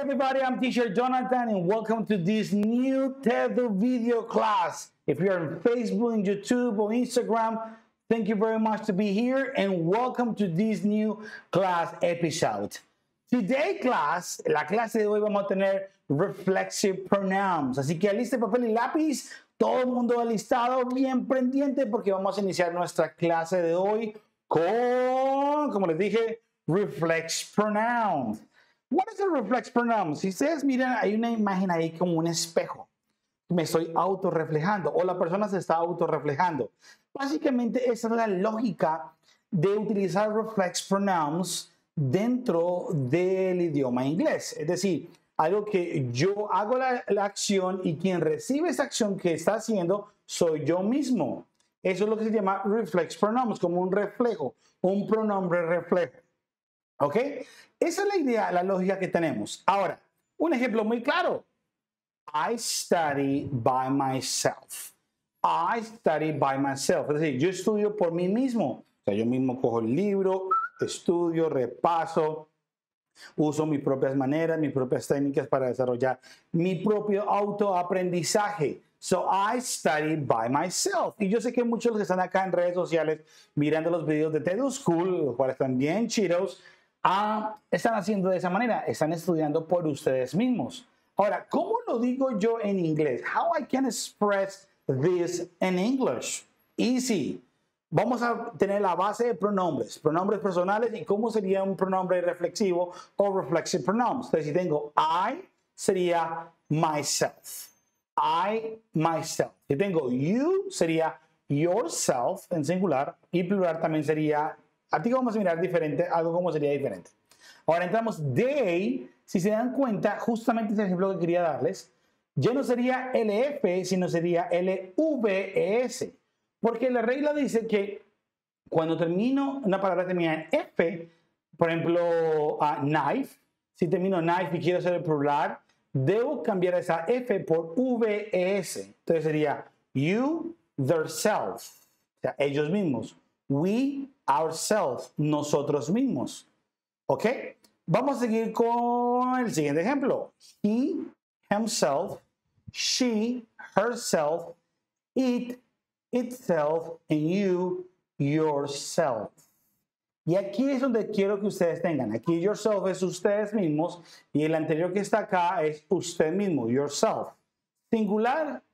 everybody, I'm teacher Jonathan and welcome to this new TED video class. If you're on Facebook, and YouTube or Instagram, thank you very much to be here and welcome to this new class episode. Today class, la clase de hoy vamos a tener reflexive pronouns, así que aliste papel y lápiz, todo el mundo alistado, bien pendiente porque vamos a iniciar nuestra clase de hoy con, como les dije, reflex pronouns. What is a reflex pronoun? Si ustedes miran, hay una imagen ahí como un espejo. Me estoy autorreflejando o la persona se está autorreflejando. Básicamente esa es la lógica de utilizar reflex pronouns dentro del idioma inglés. Es decir, algo que yo hago la acción y quien recibe esa acción que está haciendo soy yo mismo. Eso es lo que se llama reflex pronouns, como un reflejo, un pronombre reflejo. ¿Ok? Esa es la idea, la lógica que tenemos. Ahora, un ejemplo muy claro. I study by myself. I study by myself. Es decir, yo estudio por mí mismo. O sea, yo mismo cojo el libro, estudio, repaso, uso mis propias maneras, mis propias técnicas para desarrollar mi propio autoaprendizaje. So I study by myself. Y yo sé que muchos de los que están acá en redes sociales mirando los videos de TED School, los cuales están bien chidos, están haciendo de esa manera, están estudiando por ustedes mismos. Ahora, ¿cómo lo digo yo en inglés? How I can express this in English? Easy. Vamos a tener la base de pronombres personales y cómo sería un pronombre reflexivo o reflexive pronouns. Entonces, si tengo I, sería myself. I, myself. Si tengo you, sería yourself en singular y plural también sería. Aquí vamos a mirar diferente, algo como sería diferente. Ahora entramos they, si se dan cuenta, justamente ese ejemplo que quería darles, ya no sería LF, sino sería LVES. Porque la regla dice que cuando termino una palabra termina en F, por ejemplo, knife, si termino knife y quiero hacer el plural, debo cambiar esa F por VES. Entonces sería you, theirself, o sea, ellos mismos. We, ourselves, nosotros mismos. ¿Ok? Vamos a seguir con el siguiente ejemplo. He, himself, she, herself, it, itself, and you, yourself. Y aquí es donde quiero que ustedes tengan. Aquí yourself es ustedes mismos y el anterior que está acá es usted mismo, yourself. Singular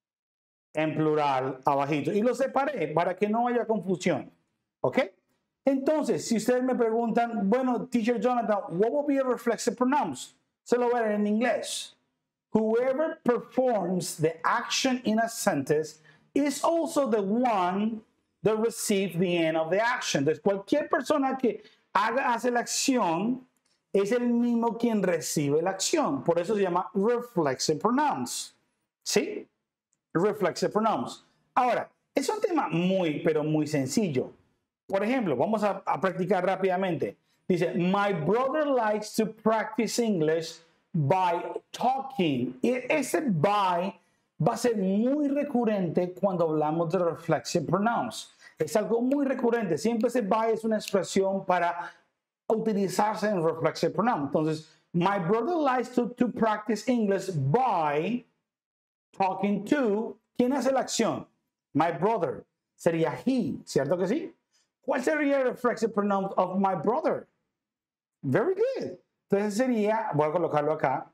en plural abajito. Y lo separé para que no haya confusión. ¿Ok? Entonces, si ustedes me preguntan, bueno, teacher Jonathan, what will be a reflexive pronouns? Se lo voy a ver en inglés. Whoever performs the action in a sentence is also the one that receives the end of the action. Entonces, cualquier persona que hace la acción es el mismo quien recibe la acción. Por eso se llama reflexive pronouns. ¿Sí? Reflexive pronouns. Ahora, es un tema muy, pero muy sencillo. Por ejemplo, vamos a practicar rápidamente. Dice, my brother likes to practice English by talking. Y ese by va a ser muy recurrente cuando hablamos de reflexive pronouns. Es algo muy recurrente. Siempre ese by es una expresión para utilizarse en reflexive pronouns. Entonces, my brother likes to practice English by talking to. ¿Quién hace la acción? My brother. Sería he, ¿cierto que sí? ¿Cuál sería el reflexive pronoun of my brother? Very good. Entonces sería, voy a colocarlo acá,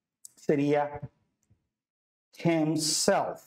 sería himself.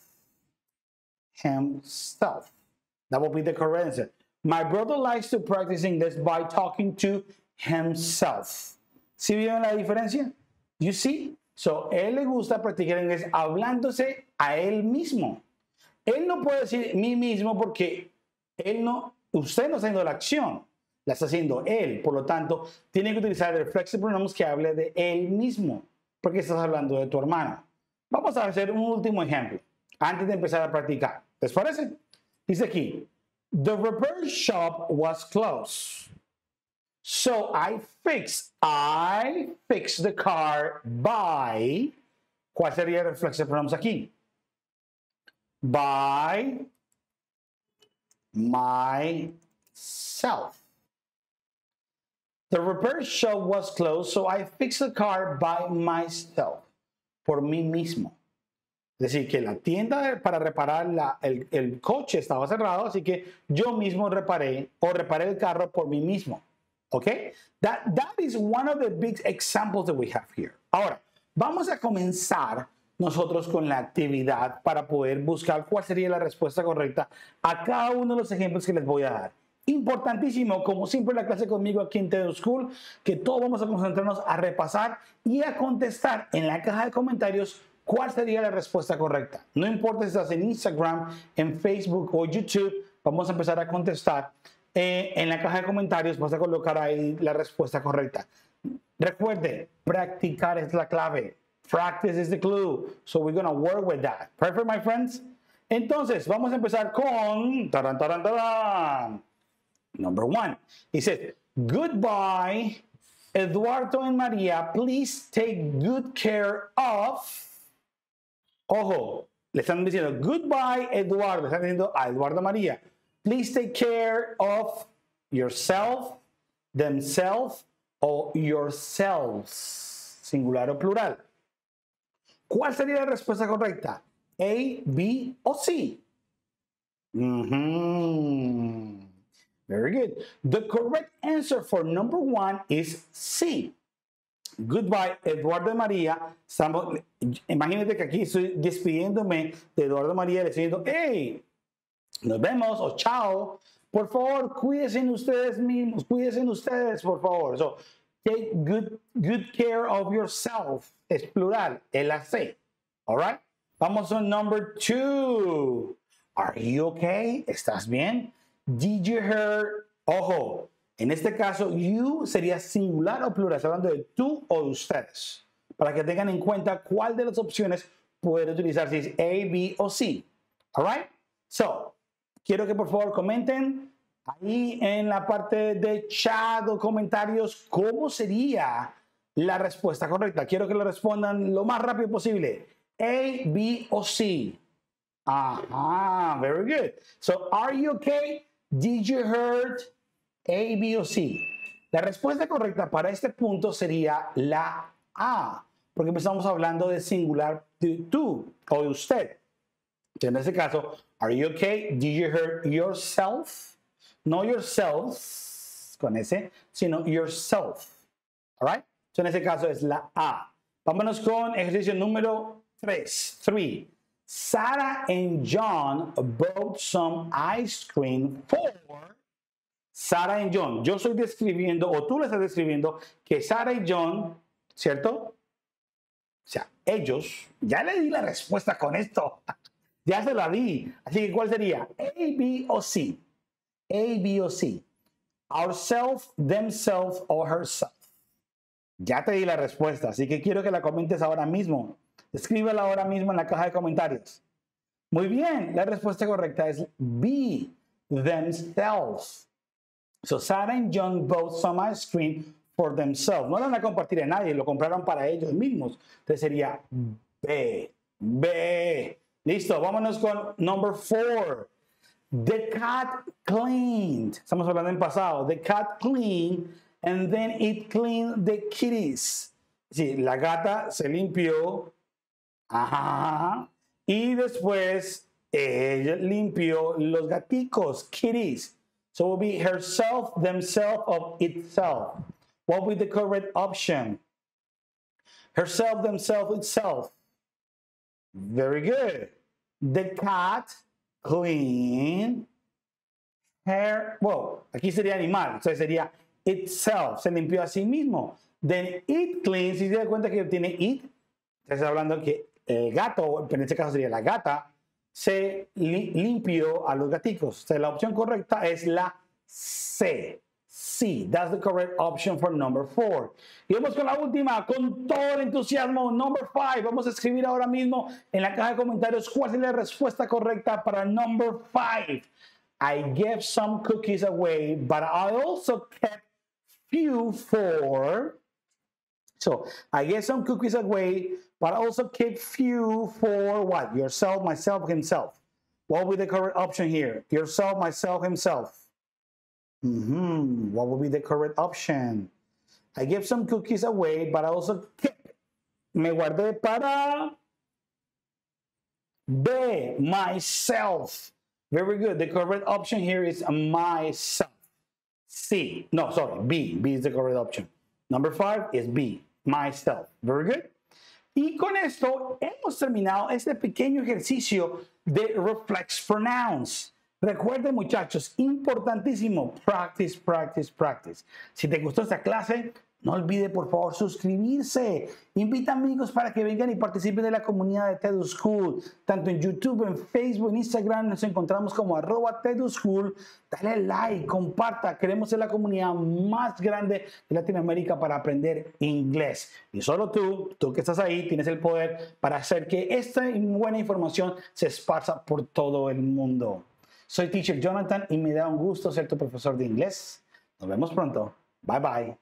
Himself. That will be the correct answer. My brother likes to practice English by talking to himself. ¿Sí vieron la diferencia? You see? So, él le gusta practicar inglés hablándose a él mismo. Él no puede decir mí mismo porque usted no está haciendo la acción, la está haciendo él. Por lo tanto, tiene que utilizar el reflexive pronouns que hable de él mismo, porque estás hablando de tu hermano. Vamos a hacer un último ejemplo antes de empezar a practicar. ¿Les parece? Dice aquí, the repair shop was closed. So I fixed the car by, ¿cuál sería el reflexive pronouns aquí? By myself. The repair shop was closed, so I fixed the car by myself. Por mí mismo. Es decir, que la tienda para reparar el coche estaba cerrado, así que yo mismo reparé el carro por mí mismo. Okay? That is one of the big examples that we have here. Ahora, vamos a comenzar nosotros con la actividad para poder buscar cuál sería la respuesta correcta a cada uno de los ejemplos que les voy a dar. Importantísimo, como siempre la clase conmigo aquí en TED School, que todos vamos a concentrarnos a repasar y a contestar en la caja de comentarios cuál sería la respuesta correcta. No importa si estás en Instagram, en Facebook o YouTube, vamos a empezar a contestar. En la caja de comentarios vas a colocar ahí la respuesta correcta. Recuerde, practicar es la clave. Practice is the clue. So we're going to work with that. Perfect, my friends? Entonces, vamos a empezar con... Taran, taran, taran. Number 1. He said, goodbye, Eduardo and Maria. Please take good care of... Ojo, le están diciendo, goodbye, Eduardo. Le están diciendo a Eduardo María. Please take care of yourself, themselves, o yourselves. Singular o plural. ¿Cuál sería la respuesta correcta? A, B o C? Very good. The correct answer for number 1 is C. Goodbye, Eduardo y María. Imagínate que aquí estoy despidiéndome de Eduardo y María, le estoy diciendo, hey, nos vemos o chao. Por favor, cuídense ustedes mismos, cuídense ustedes, por favor. So, take good care of yourself. Es plural, la C. All right? Vamos a number 2. Are you okay? ¿Estás bien? Did you hear? Ojo, en este caso, you sería singular o plural, hablando de tú o de ustedes, para que tengan en cuenta cuál de las opciones puede utilizar, si es A, B o C. All right? So, quiero que por favor comenten ahí en la parte de chat o comentarios cómo sería la respuesta correcta. Quiero que lo respondan lo más rápido posible. A, B o C. Very good. So, are you okay? Did you hurt? A, B o C. La respuesta correcta para este punto sería la A, porque estamos hablando de singular de tú o de usted. En este caso, are you okay? Did you hurt yourself? No yourselves, con ese, sino yourself. All right? So en este caso es la A. Vámonos con ejercicio número 3. Sarah and John bought some ice cream for Sarah and John. Yo estoy describiendo, o tú le estás describiendo, que Sarah y John, ¿cierto? O sea, ellos, ya le di la respuesta con esto. Ya se la di. Así que, ¿cuál sería? A, B o C. A, B o C. Ourself, themselves or herself. Ya te di la respuesta, así que quiero que la comentes ahora mismo. Escríbela ahora mismo en la caja de comentarios. Muy bien, la respuesta correcta es B, themselves. So Sarah and John bought some ice cream for themselves. No lo van a compartir a nadie, lo compraron para ellos mismos. Entonces sería B. Listo, vámonos con number 4. The cat cleaned. Estamos hablando en pasado. The cat cleaned and then it cleaned the kitties. Sí, la gata se limpió. Y después ella limpió los gaticos, kitties. So it will be herself, themselves, of itself. What will be the correct option? Herself, themselves, itself. Very good. The cat cleaned her. Well, aquí sería animal. Entonces sería itself. Se limpió a sí mismo. Then it cleans. Si se da cuenta que tiene it, estás hablando que el gato, en este caso sería la gata, se limpió a los gaticos. O sea, la opción correcta es la C. C. That's the correct option for number 4. Y vamos con la última, con todo el entusiasmo. Number 5. Vamos a escribir ahora mismo en la caja de comentarios cuál es la respuesta correcta para number 5. I gave some cookies away, but I also kept few for... So, I gave some cookies away, but I also kept few for what? Yourself, myself, himself. What would be the correct option here? Yourself, myself, himself. What would be the correct option? I gave some cookies away, but I also kept. Me guardé para B, myself. Very good. The correct option here is myself. C. No, sorry, B. B is the correct option. Number 5 is B, myself. Very good. Y con esto hemos terminado este pequeño ejercicio de reflex pronouns. Recuerden, muchachos, importantísimo, practice, practice, practice. Si te gustó esta clase, no olvide por favor suscribirse. Invita amigos para que vengan y participen de la comunidad de TEDUSchool. Tanto en YouTube, en Facebook, en Instagram nos encontramos como @TEDUSchool. Dale like, comparta. Queremos ser la comunidad más grande de Latinoamérica para aprender inglés. Y solo tú que estás ahí, tienes el poder para hacer que esta buena información se esparza por todo el mundo. Soy Teacher Jonathan y me da un gusto ser tu profesor de inglés. Nos vemos pronto. Bye bye.